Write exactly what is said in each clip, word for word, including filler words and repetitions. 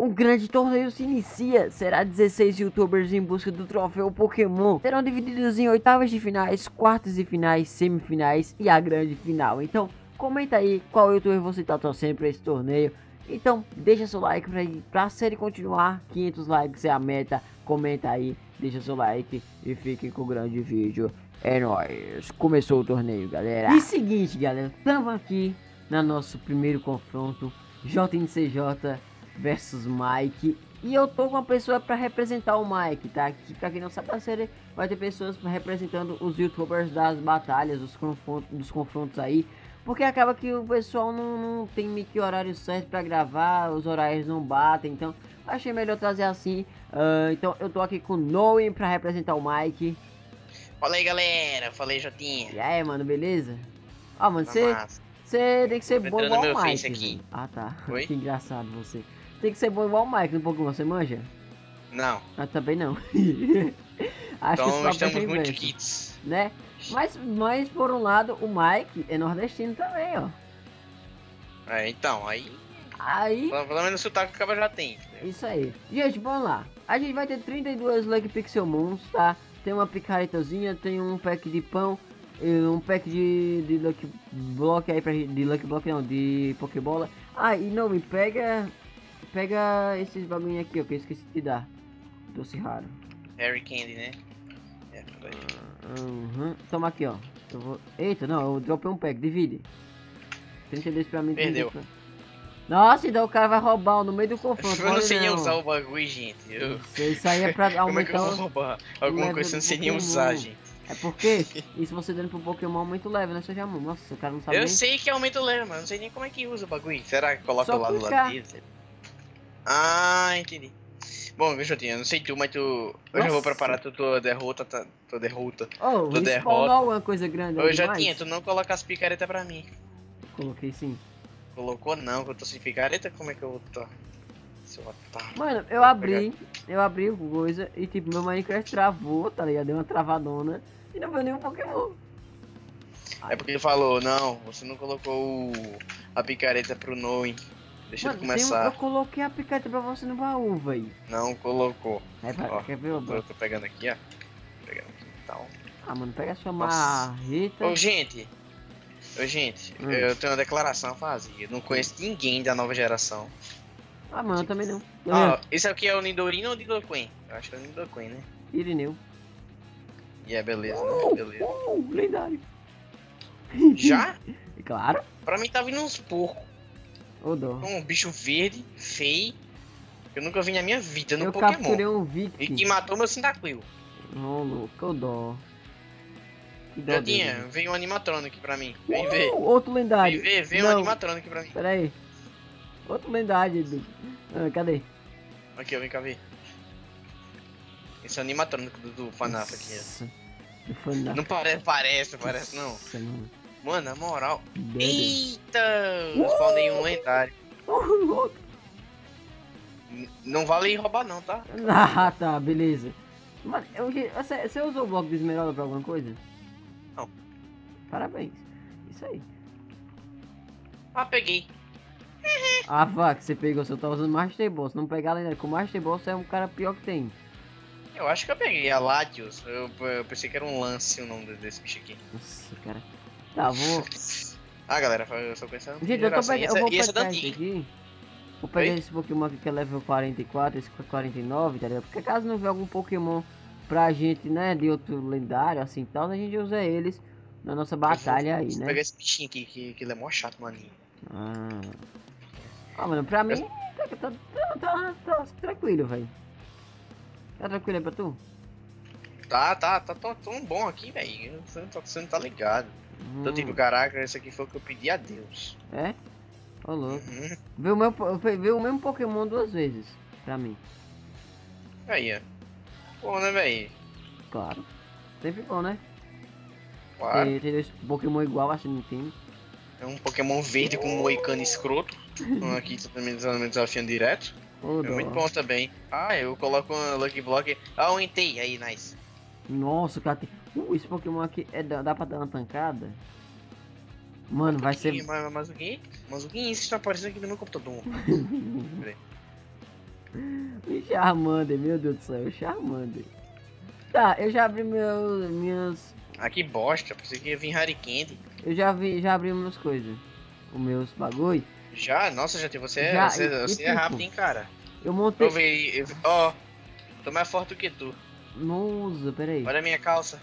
Um grande torneio se inicia. Será dezesseis youtubers em busca do troféu Pokémon. Serão divididos em oitavas de finais, quartas de finais, semifinais e a grande final. Então, comenta aí qual youtuber você tá torcendo para esse torneio. Então, deixa seu like pra, pra série continuar. quinhentos likes é a meta. Comenta aí, deixa seu like e fique com o grande vídeo. É nóis. Começou o torneio, galera. E seguinte, galera, estamos aqui no nosso primeiro confronto. J N C J versus Mike. E eu tô com uma pessoa pra representar o Mike, tá? Que, pra quem não sabe da série, vai ter pessoas representando os youtubers das batalhas, dos confrontos, dos confrontos aí. Porque acaba que o pessoal não, não tem meio que horário certo pra gravar, os horários não batem, então achei melhor trazer assim. Uh, então eu tô aqui com o Noe pra representar o Mike. Fala aí, galera, falei, Jotinha. E aí, mano, beleza? Ó, mano, você tem que ser bom igual o Mike. Aqui. Ah, tá. Oi? Que engraçado você. Tem que ser bom igual o Mike no Pokémon, você manja? Não. Ah, também não. Acho então que estamos muito kits. Né? Mas, mas, por um lado, o Mike é nordestino também, ó. É, então, aí... Aí... Pelo menos o sotaque acaba já tem. Né? Isso aí. Gente, vamos lá. A gente vai ter trinta e duas Lucky Pixel Moons, tá? Tem uma picaretazinha, tem um pack de pão, um pack de, de Lucky Block aí, pra, de Lucky Block não, de Pokébola. Ah, e não, me pega... Pega esses bagulho aqui, ó, que eu esqueci de dar. Doce raro. Harry Candy, né? É, uhum. Toma aqui, ó. Eu vou... Eita, não, eu dropei um pack, divide. trinta e dois pra mim. Perdeu. Pra... Nossa, então o cara vai roubar no meio do confronto. Eu não sei nem usar o bagulho, gente. Eu... Isso, isso aí é pra aumentar. Como é que eu vou roubar alguma coisa que eu não sei nem usar, gente? É porque isso você dando pro Pokémon aumenta o level, né, seu Jamon? Nossa, o cara não sabe. Eu nem... sei que aumenta o level, mas não sei nem como é que usa o bagulho. Será que coloca Só lá no clicar. lado dele? Ah, entendi. Bom, viu, Jotinha, eu não sei tu, mas tu... Hoje Nossa. eu vou preparar tu, tua derrota, tá, tua derrota. Oh, tua derrota. alguma coisa grande. Ô, Jotinha, tu não coloca as picaretas pra mim. Coloquei sim. Colocou não, que eu tô sem picareta, como é que eu vou tô? Seu otário. Mano, eu abri, eu abri o coisa e tipo, meu Minecraft travou, tá ligado? Deu uma travadona e não foi nenhum Pokémon. É porque ele falou, não, você não colocou a picareta pro Noe. Deixa Mano, eu começar. Um, eu coloquei a picareta pra você no baú, véi. Não colocou. É, pra, ó, quer ver, eu tô, tô pegando aqui, ó. Tô pegando aqui e tal. Ah, mano, pega a sua marreta. Ô, gente. Ô, gente, hum. eu tenho uma declaração a fazer. Eu não conheço ninguém da nova geração. Ah, mano, eu também não. Ó, esse aqui é o Nidorino ou o Nidoqueen? Eu acho que é o Nidoqueen, né? Irineu. E é beleza, uh, né? Beleza. Uh, lendário. Já? Claro. Pra mim tá vindo uns porcos. Ô, dó. Um bicho verde, feio. Que eu nunca vi na minha vida no eu Pokémon. Capturei um Victim. E que matou meu Cyndaquil. Ô, louco, ô, dó. Jotinha, vem um animatronic pra mim. Vem uh, ver. Outro lendário. Vem ver, vem não. um animatronic pra mim. Pera aí. Outro lendário, Edu. Ah, cadê? Aqui, ó, vem cá ver. Esse é o animatronic do, do FNAF aqui. Nossa. Do FNAF. Não parece, parece, parece não. Nossa, mano. Mano, na moral. Dede. Eita! Uh! Spawnei um lendário. Uh! Não vale roubar não, tá? Ah, tá, beleza. Mano, eu, você, você usou o bloco de esmeralda pra alguma coisa? Não. Parabéns. Isso aí. Ah, peguei. Ah, vá, que você pegou, você tá usando Master Ball. Se não pegar lendário com Master Ball, você é um cara pior que tem. Eu acho que eu peguei a Latios. Eu, eu pensei que era um Lance o nome desse bicho aqui. Nossa, cara. Tá, vou... ah, galera, eu só pensando... Gente, eu tô pegando... Eu vou e essa pegar esse esse aqui. Vou pegar Oi? esse Pokémon aqui que é level quarenta e quatro, esse quarenta e nove, tá ligado? Porque caso não vier algum Pokémon pra gente, né, de outro lendário, assim, tal, a gente usa eles na nossa batalha aí, né? Vou pegar esse bichinho aqui, que, que ele é mó chato, maninho. Ah... Ah, mano, pra mim, tá, tá, tá, tá, tá tranquilo, velho. Tá tranquilo aí pra tu? Tá, tá, tá, tá tão bom aqui, velho. Você não tá, você não tá ligado. Hum. Então, tipo, caraca, esse aqui foi o que eu pedi a Deus. É? Ô, oh, louco. Uhum. Veio o, meu, veio o mesmo Pokémon duas vezes, pra mim. Aí, ó. Bom, né, velho? Claro. Sempre bom, né? Claro. Tem, tem dois Pokémon igual, acho que não tem. É um Pokémon verde com um moicano escroto. Aqui também desafiando direto. Oh, é muito bom também. Ah, eu coloco uma Lucky Block. Ah, um Entei. Aí, nice. Nossa, cara, tem... Uh, esse Pokémon aqui é, dá, dá pra dar uma tancada? Mano, vai ser... Mas, mas o que? Mas o que isso está aparecendo aqui no meu computador? O Charmander, meu Deus do céu, o Charmander. Tá, eu já abri meus. Minhas. Ah, que bosta. Pensei que ia vir Harry Candy. Eu já vi, já abri minhas coisas. Os meus bagulho. Já? Nossa, já tem. Você, é- Já, você, e- você e é tipo, rápido, hein, cara. Eu montei. Eu vi. eu vi- Ó, tô mais forte do que tu. Nossa, peraí. Olha a minha calça.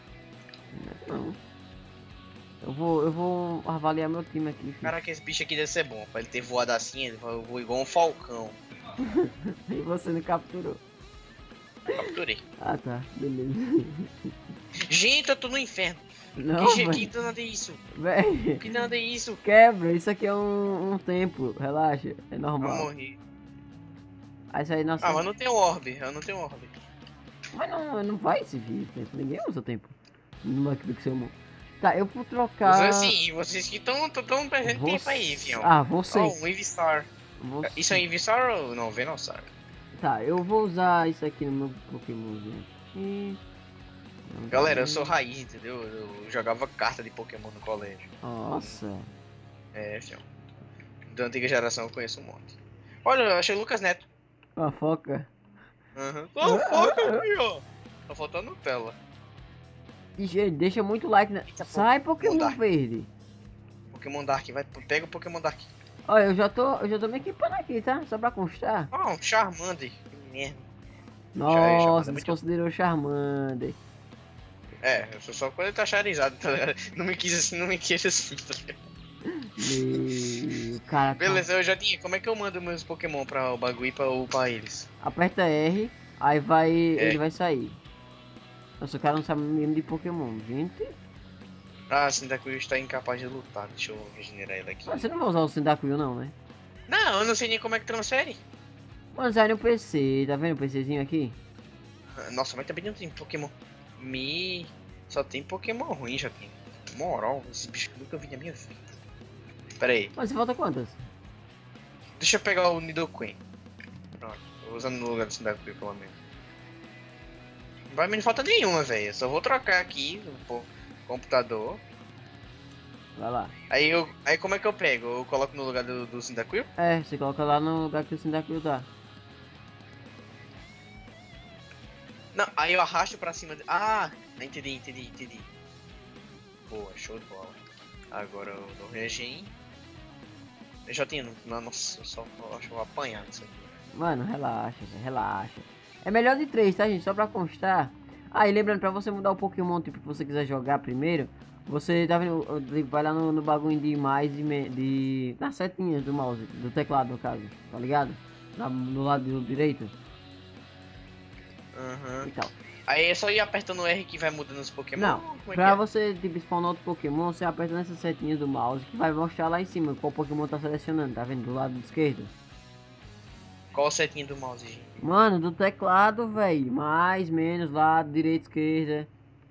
Não. Eu vou, eu vou avaliar meu time aqui, filho. Caraca, esse bicho aqui deve ser bom. Pra ele ter voado assim, ele voou igual um falcão. E você não capturou. Capturei. Ah, tá. Beleza. Gente, eu tô no inferno. Não, que, que velho. danado é isso? Véi. Que danado é isso? Quebra, isso aqui é um, um tempo. Relaxa, é Eu normal. morri. Aí isso aí, nossa. Ah, mas não tem orbe. Eu não tenho orbe. Mas não, não vai esse vídeo, tempo. Ninguém usa tempo. No Pixelmon. Tá, eu vou trocar. Mas assim, vocês que estão tão perdendo Você- tempo aí, fião. Ah, você. Oh, um Eevee-Star. você. Isso é Eevee-Star ou não? Venossaur. Tá, eu vou usar isso aqui no meu Pokémonzinho aqui. Não Galera, eu tem. sou raiz, entendeu? Eu jogava carta de Pokémon no colégio. Nossa. É, fião. Da antiga geração eu conheço um monte. Olha, eu achei o Lucas Neto. Uma foca. Aham. Uhum. foca aqui, ó. Tá faltando Nutella. E, gente, deixa muito like, né? Eita, pô, Sai Pokémon Dark. verde. Pokémon Dark, vai, pega o Pokémon Dark. Olha, eu já tô, eu já tô me equipando aqui, tá? Só pra constar. Ah, um Charmander. Que merda. Nossa, Charmander é muito- desconsiderou o Charmander. É, eu sou só quando ele tá charizado, tá ligado? Não me quis assim, não me quis assim, tá ligado? Meu, cara, tá- Beleza, eu já tinha. Como é que eu mando meus Pokémon pra o bagulho e pra upar eles? Aperta R, aí vai, ele vai sair. Nossa, o cara não sabe mesmo de Pokémon, gente. Ah, Cyndaquil está incapaz de lutar. Deixa eu regenerar ele aqui. Ah, você não vai usar o Cyndaquil não, né? Não, eu não sei nem como é que transfere. Mano, sai no P C, tá vendo o PCzinho aqui? Ah, Nossa, mas também não tem Pokémon. Me. Só tem Pokémon ruim, já tem. Moral, esse bicho que eu nunca vi na minha vida. Pera aí, Mas você falta quantas? deixa eu pegar o Nidoqueen. Pronto, tô usando no lugar do Cyndaquil pelo menos. Não vai me falta nenhuma, velho. Eu só vou trocar aqui no po- computador. Vai lá. Aí eu. Aí como é que eu pego? Eu coloco no lugar do, do Cyndaquil? É, você coloca lá no lugar que o Cyndaquil tá. Não, aí eu arrasto pra cima. De... Ah, entendi, entendi, entendi. Boa, show de bola. Agora eu dou regen. Eu já tinha. Não, nossa, eu só eu acho que eu vou apanhar nisso aqui. Mano, relaxa, velho, relaxa. É melhor de três, tá, gente? Só pra constar. Ah, e lembrando, pra você mudar o Pokémon, tipo, que você quiser jogar primeiro, você tá vendo, vai lá no, no bagulho de mais de, me- de... nas setinhas do mouse, do teclado, no caso, tá ligado? Na, no lado direito Aham. e tal. Aí é só ir apertando o R que vai mudando os Pokémon? Não, Como é pra que é? você, tipo, spawnar outro Pokémon, você aperta nessas setinhas do mouse, que vai mostrar lá em cima qual Pokémon tá selecionando, tá vendo? Do lado esquerdo. Qual setinha do mouse, gente? Mano, do teclado, velho. Mais, menos, lado, direita, esquerda.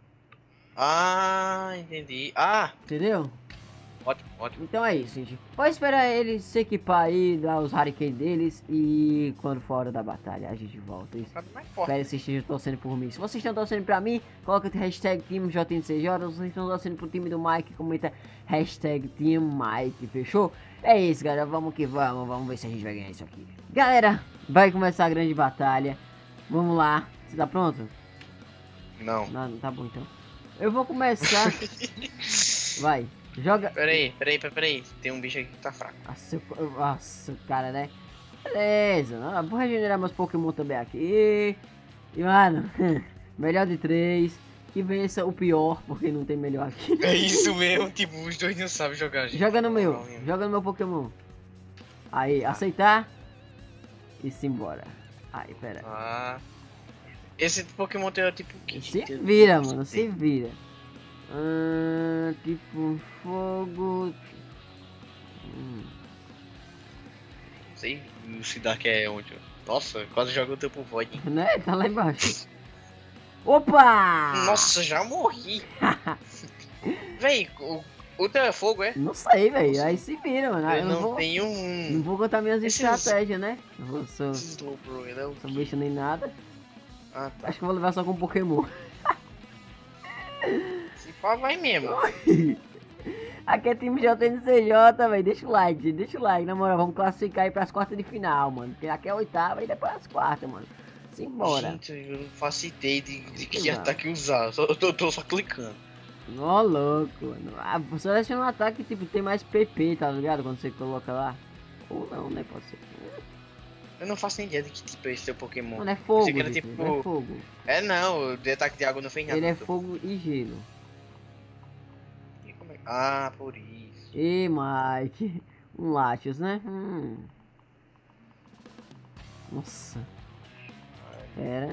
Ah, entendi. Ah, Entendeu? ótimo, ótimo. Então é isso, gente. Pode esperar eles se equipar aí, dar os Hurricane deles. E quando for a hora da batalha, a gente volta. Isso. Sabe mais forte. Espero que vocês estejam torcendo por mim. Se vocês estão torcendo pra mim, coloca o hashtag Team J N C J. Se vocês estão torcendo pro time do Mike, comenta hashtag Team Mike. Fechou? É isso, galera. Vamos que vamos. Vamos ver se a gente vai ganhar isso aqui. Galera, vai começar a grande batalha. Vamos lá. Você tá pronto? Não. Não, não tá bom então. Eu vou começar. Vai. Joga. Peraí, peraí, peraí, peraí. Tem um bicho aqui que tá fraco. Nossa, eu- nossa, cara, né? Beleza. Não, vou regenerar meus Pokémon também aqui. E, mano, melhor de três. Que vença o pior, porque não tem melhor aqui. É isso mesmo, tipo, os dois não sabem jogar, gente. Joga no meu. Não, mesmo. Joga no meu Pokémon. Aí, aceitar. E simbora. Aí, pera. Ah. Esse Pokémon tem tipo o que? Se vira, mano. Se vira. Ahn, tipo fogo. Hum. Não sei o Sidark é onde. Nossa, quase joga o tempo void. Né? Tá lá embaixo. Opa! Nossa, já morri. Véi, o, o teu é fogo, é? Não sei, velho. Aí se vira, mano. Aí Eu eu não, não vou, tenho não um. vou contar minhas Esses- estratégias, né? Eu vou- sou, Esse Slowbro, ele é o sou quê? bicho nem nada. Ah, tá. Acho que eu vou levar só com Pokémon. Se pá, vai mesmo. Aqui é time J N C J, velho. Deixa o like, gente. Deixa o like. Na moral, vamos classificar aí pras quartas de final, mano. Porque aqui é a oitava e depois as quartas, mano. Simbora. Gente, eu não faço ideia de, de que Exato. ataque usar. Só, eu tô, tô só clicando. Ó, louco, mano. Ah, seleciona um ataque que tipo, tem mais P P, tá ligado? Quando você coloca lá. Ou não, né? Pode ser. Eu não faço nem ideia de que tipo é esse teu Pokémon. Mano, é fogo, Pensei que era, gente, tipo... não é fogo. É não, o de ataque de água não fez nada. Ele é Tô- fogo e gelo. E como é- Ah, por isso. E Mike. Um Latios, né? Hum. Nossa. Pera.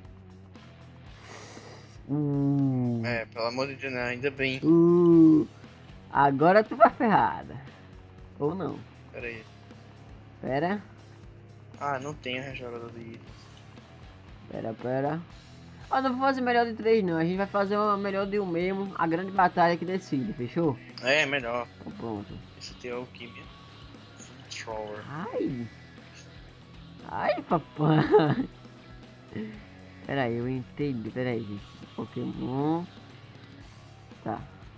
Uh. É, pelo amor de Deus, né? Ainda bem. Uh. Agora tu vai ferrada. Ou não. Pera aí. Pera. Ah, não tenho rejogador de itens. Pera, pera. Ó, não vou fazer melhor de três não. A gente vai fazer uma melhor de um mesmo. A grande batalha que decide, fechou? É, melhor. Então pronto. Esse tem alquimia. Thrower. Ai. Ai, papai. Pera aí, eu entendi. Pera aí, gente. Pokémon. Tá.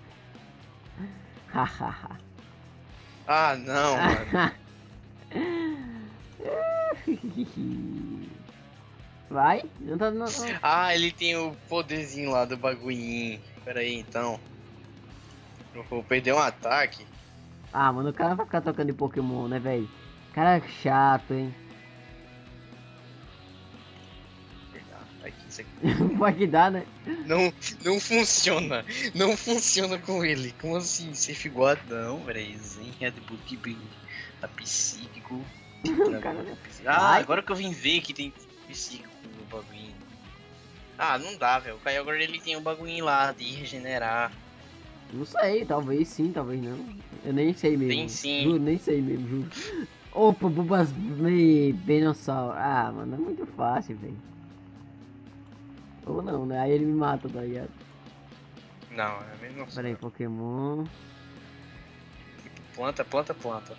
Hahaha. Ah, não, mano. Vai? Não tá não. Ah, ele tem o poderzinho lá do bagulhinho. Pera aí, então. Eu vou perder um ataque. Ah, mano, o cara não vai ficar tocando de Pokémon, né, velho? Cara é chato, hein? Ah, aqui, isso aqui. Vai que dá, né? Não, não funciona. Não funciona com ele. Como assim? Safe igual não, peraí. Zen, Red Bull, Tibing, a psíquico. O cara, né? Ah, Ai. agora que eu vim ver que tem psíquico no bagulhinho. Ah, não dá, velho. O Kyogre ele tem um bagulhinho lá de regenerar. Não sei, talvez sim, talvez não. Eu nem sei mesmo. Tem sim. Juro, nem sei mesmo, juro. Opa, Bubas e Venossauro. Ah, mano, é muito fácil, velho. Ou não, né? Aí ele me mata, tá ligado? Não, é mesmo assim. Pera aí, Pokémon. Planta, planta, planta.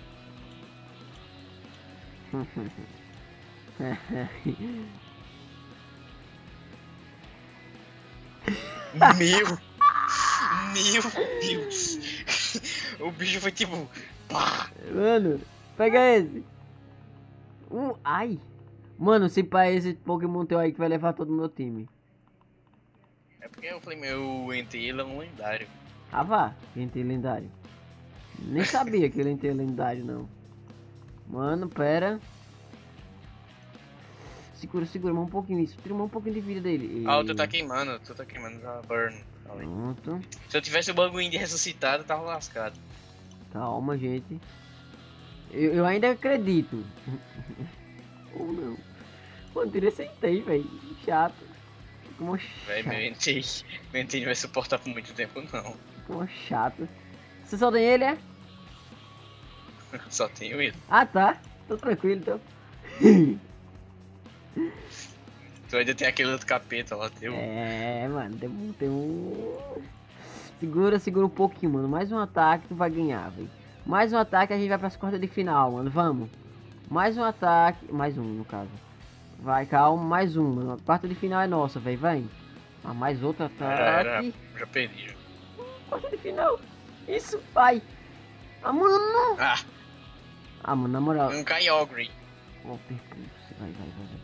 Meu! Meu Deus! O bicho foi tipo. Pá! Mano, pega esse. Uh, ai. Mano, se pá esse Pokémon teu aí que vai levar todo o meu time. É porque eu falei, meu Entei ele é um lendário. Ah, vá, quem tem lendário. Nem sabia que ele tem lendário, não. Mano, pera. Segura, segura, mais um pouquinho isso. Tira mais um pouquinho de vida dele. Ah, o tu tá queimando, tu tá queimando a burn. Ali. Pronto. Se eu tivesse o bagulho de ressuscitado, eu tava lascado. Calma, gente. Eu, eu ainda acredito. Ou não. Mano, tirei sentei, velho. Chato. Como Véi, meu chato. Entei. Meu Entei não vai suportar por muito tempo, não. Como chato. Você só tem ele, é? Só tenho ele. Ah, tá. Tô tranquilo, então. Tu ainda tem aquele outro capeta lá, teu. É, mano, tem, um- tem um... Segura, segura um pouquinho, mano. Mais um ataque tu vai ganhar, velho. Mais um ataque a gente vai pras quartas de final, mano. Vamos. Mais um ataque... Mais um, no caso. Vai, calma. Mais um, mano. A quarta de final é nossa, velho. Vai. Ah, mais outro Já era, ataque. já perdi. Já. Quarta de final. Isso, vai. Ah, mano. Ah, Ah, mano, na moral. um Kyogre. Water Pulse. Vai, vai, vai, vai.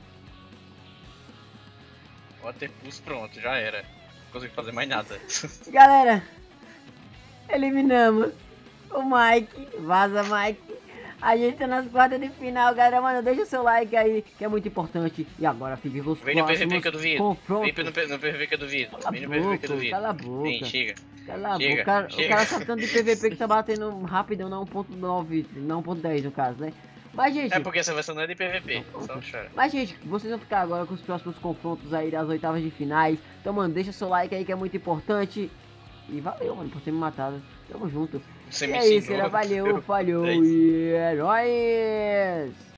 Water Pulse, pronto, já era. Não consigo fazer mais nada. Galera, eliminamos o Mike. Vaza, Mike. A gente tá nas quartas de final, galera. Mano, deixa o seu like aí, que é muito importante. E agora fique com os Vem no P V P que eu próximos duvido. confrontos. Vem no, P- no P V P que eu duvido. Cala a Vem no P V P que eu boca, duvido. cala a boca. Vem, chega. Cala a boca. Chega, O cara, o chega. cara sabe tanto de P V P que tá batendo rapidão na um ponto nove, na um ponto dez no caso, né? Mas, gente... É porque essa versão não é de P V P. Então, Só chora. Mas, gente, vocês vão ficar agora com os próximos confrontos aí das oitavas de finais. Então, mano, deixa seu like aí que é muito importante. E valeu, mano, por ter me matado. Tamo junto. Você E me é isso, ensinou. galera. Valeu, falhou É isso. e é nóis!